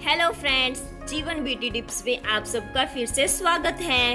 Hello friends, Jeevan beauty tips में आप सबका फिर से स्वागत है।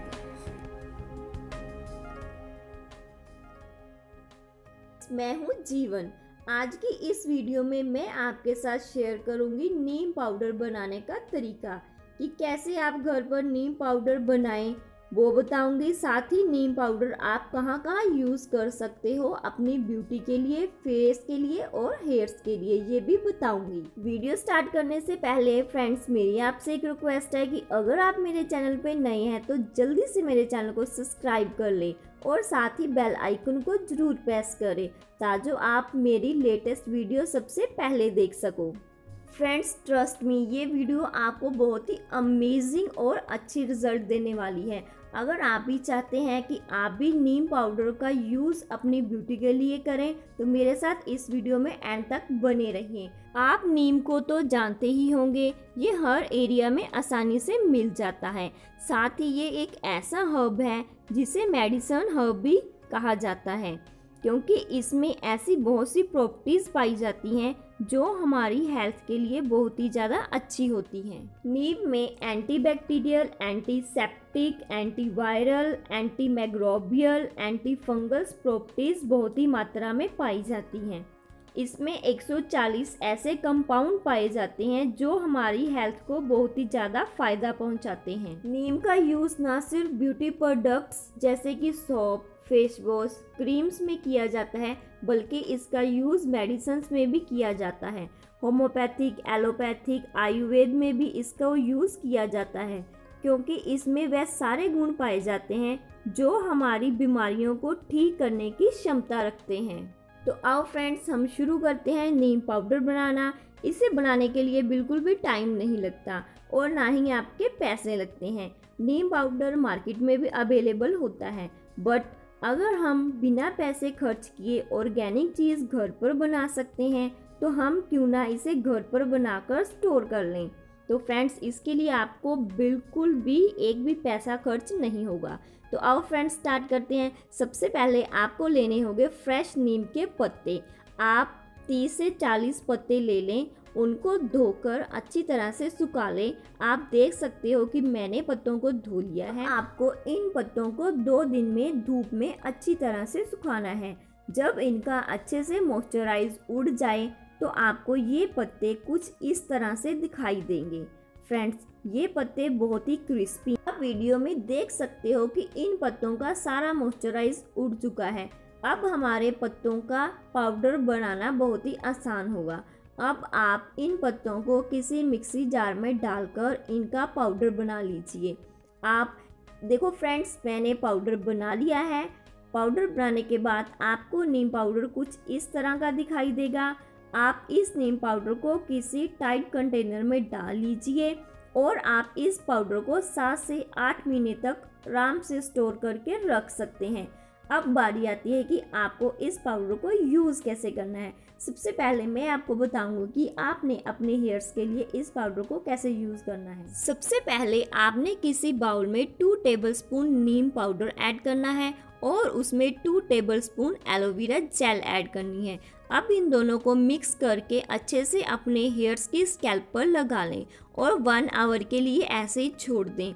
मैं हूं जीवन। आज की इस वीडियो में मैं आपके साथ शेयर करूंगी नीम पाउडर बनाने का तरीका कि कैसे आप घर पर नीम पाउडर बनाएं, वो बताऊंगी। साथ ही नीम पाउडर आप कहां कहां यूज़ कर सकते हो अपनी ब्यूटी के लिए, फेस के लिए और हेयर्स के लिए, ये भी बताऊंगी। वीडियो स्टार्ट करने से पहले फ्रेंड्स, मेरी आपसे एक रिक्वेस्ट है कि अगर आप मेरे चैनल पे नए हैं तो जल्दी से मेरे चैनल को सब्सक्राइब कर ले और साथ ही बेल आइकन को जरूर प्रेस करें ताकि आप मेरी लेटेस्ट वीडियो सबसे पहले देख सको। फ्रेंड्स, ट्रस्ट मी, ये वीडियो आपको बहुत ही अमेजिंग और अच्छी रिजल्ट देने वाली है। अगर आप भी चाहते हैं कि आप भी नीम पाउडर का यूज़ अपनी ब्यूटी के लिए करें तो मेरे साथ इस वीडियो में एंड तक बने रहिए। आप नीम को तो जानते ही होंगे, ये हर एरिया में आसानी से मिल जाता है। साथ ही ये एक ऐसा हर्ब है जिसे मेडिसिन हर्ब भी कहा जाता है, क्योंकि इसमें ऐसी बहुत सी प्रॉपर्टीज पाई जाती हैं जो हमारी हेल्थ के लिए बहुत ही ज़्यादा अच्छी होती हैं। नीम में antibacterial, antiseptic, antiviral, antimicrobial, antifungus properties बहुत ही मात्रा में पाई जाती हैं। इसमें 140 ऐसे कंपाउंड पाए जाते हैं जो हमारी हेल्थ को बहुत ही ज़्यादा फायदा पहुंचाते हैं। नीम का यूज़ ना सिर्फ ब्यूटी प्रोडक्ट्स जैसे कि सोप, फेस वॉश, क्रीम्स में किया जाता है, बल्कि इसका यूज़ मेडिसिन्स में भी किया जाता है। होम्योपैथिक, एलोपैथिक, आयुर्वेद में भी इसका यूज़ किया जाता है, क्योंकि इसमें वह सारे गुण पाए जाते हैं जो हमारी बीमारियों को ठीक करने की क्षमता रखते हैं। तो आओ फ्रेंड्स, हम शुरू करते हैं नीम पाउडर बनाना। इसे बनाने के लिए बिल्कुल भी टाइम नहीं लगता और ना ही आपके पैसे लगते हैं। नीम पाउडर मार्केट में भी अवेलेबल होता है, बट अगर हम बिना पैसे खर्च किए ऑर्गेनिक चीज़ घर पर बना सकते हैं तो हम क्यों ना इसे घर पर बनाकर स्टोर कर लें। तो फ्रेंड्स, इसके लिए आपको बिल्कुल भी एक भी पैसा खर्च नहीं होगा। तो आओ फ्रेंड्स, स्टार्ट करते हैं। सबसे पहले आपको लेने होंगे फ्रेश नीम के पत्ते। आप 30 से 40 पत्ते ले लें, उनको धोकर अच्छी तरह से सुखा लें। आप देख सकते हो कि मैंने पत्तों को धो लिया है। आपको इन पत्तों को 2 दिन में धूप में अच्छी तरह से सुखाना है। जब इनका अच्छे से मॉइस्चराइज उड़ जाए तो आपको ये पत्ते कुछ इस तरह से दिखाई देंगे। फ्रेंड्स, ये पत्ते बहुत ही क्रिस्पी, आप वीडियो में देख सकते हो कि इन पत्तों का सारा मॉइस्चराइज उड़ चुका है। अब हमारे पत्तों का पाउडर बनाना बहुत ही आसान होगा। अब आप इन पत्तों को किसी मिक्सी जार में डालकर इनका पाउडर बना लीजिए। आप देखो फ्रेंड्स, मैंने पाउडर बना लिया है। पाउडर बनाने के बाद आपको नीम पाउडर कुछ इस तरह का दिखाई देगा। आप इस नीम पाउडर को किसी टाइट कंटेनर में डाल लीजिए और आप इस पाउडर को 7 से 8 महीने तक आराम से स्टोर करके रख सकते हैं। अब बारी आती है कि आपको इस पाउडर को यूज़ कैसे करना है। सबसे पहले मैं आपको बताऊंगी कि आपने अपने हेयर्स के लिए इस पाउडर को कैसे यूज़ करना है। सबसे पहले आपने किसी बाउल में 2 टेबलस्पून नीम पाउडर ऐड करना है और उसमें 2 टेबलस्पून एलोवेरा जेल ऐड करनी है। अब इन दोनों को मिक्स करके अच्छे से अपने हेयर्स की स्कैल्प पर लगा लें और 1 आवर के लिए ऐसे ही छोड़ दें।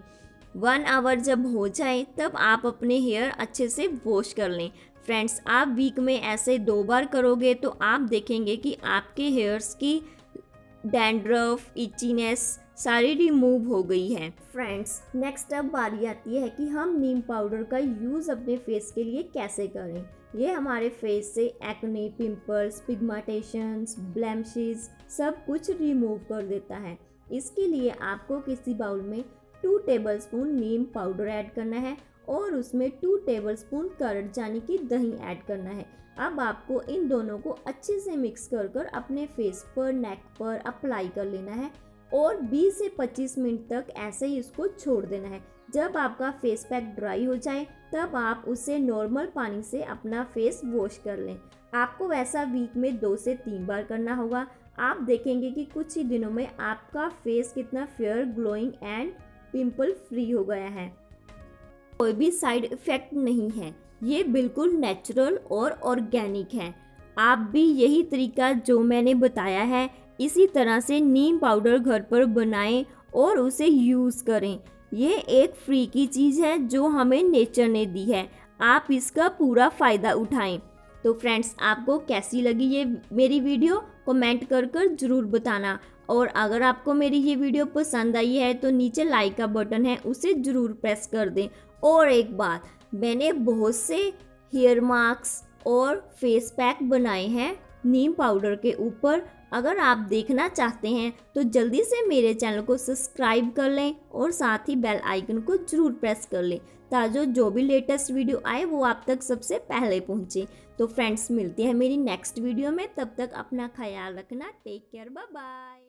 1 आवर जब हो जाए तब आप अपने हेयर अच्छे से वॉश कर लें। फ्रेंड्स, आप वीक में ऐसे 2 बार करोगे तो आप देखेंगे कि आपके हेयर्स की डैंड्रफ, इचीनेस सारी रिमूव हो गई है। फ्रेंड्स, नेक्स्ट अब बारी आती है कि हम नीम पाउडर का यूज़ अपने फेस के लिए कैसे करें। ये हमारे फेस से एक्ने, पिंपल्स, पिगमेंटेशंस, ब्लेमिशेस सब कुछ रिमूव कर देता है। इसके लिए आपको किसी बाउल में 2 टेबलस्पून नीम पाउडर ऐड करना है और उसमें 2 टेबलस्पून कर्ड यानी कि दही ऐड करना है। अब आपको इन दोनों को अच्छे से मिक्स कर कर अपने फेस पर, नेक पर अप्लाई कर लेना है और 20 से 25 मिनट तक ऐसे ही इसको छोड़ देना है। जब आपका फेस पैक ड्राई हो जाए तब आप उसे नॉर्मल पानी से अपना फेस वॉश कर लें। आपको वैसा वीक में 2 से 3 बार करना होगा। आप देखेंगे कि कुछ ही दिनों में आपका फेस कितना fair, glowing and pimple free हो गया है। कोई भी साइड इफेक्ट नहीं है, ये बिल्कुल नेचुरल और ऑर्गेनिक है। आप भी यही तरीका जो मैंने बताया है इसी तरह से नीम पाउडर घर पर बनाएं और उसे यूज़ करें। ये एक फ्री की चीज़ है जो हमें नेचर ने दी है, आप इसका पूरा फ़ायदा उठाएं। तो फ्रेंड्स, आपको कैसी लगी ये मेरी वीडियो कमेंट कर ज़रूर बताना। और अगर आपको मेरी ये वीडियो पसंद आई है तो नीचे लाइक का बटन है, उसे ज़रूर प्रेस कर दें। और एक बात, मैंने बहुत से हेयर मास्क और फेस पैक बनाए हैं नीम पाउडर के ऊपर। अगर आप देखना चाहते हैं तो जल्दी से मेरे चैनल को सब्सक्राइब कर लें और साथ ही बेल आइकन को ज़रूर प्रेस कर लें, ताकि जो भी लेटेस्ट वीडियो आए वो आप तक सबसे पहले पहुंचे। तो फ्रेंड्स, मिलते हैं मेरी नेक्स्ट वीडियो में, तब तक अपना ख्याल रखना। Take care, bye bye.